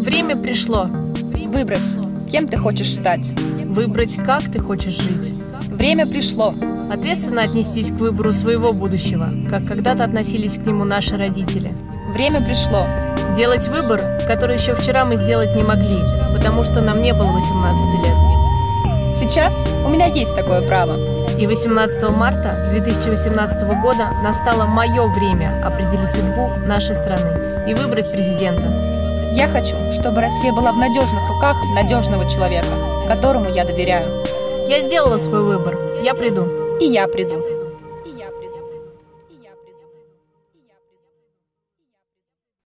Время пришло. Выбрать, кем ты хочешь стать. Выбрать, как ты хочешь жить. Время пришло. Ответственно отнестись к выбору своего будущего, как когда-то относились к нему наши родители. Время пришло. Делать выбор, который еще вчера мы сделать не могли, потому что нам не было 18 лет. Сейчас у меня есть такое право. И 18 марта 2018 года настало мое время определить судьбу нашей страны и выбрать президента. Я хочу, чтобы Россия была в надежных руках надежного человека, которому я доверяю. Я сделала свой выбор. Я приду. И я приду.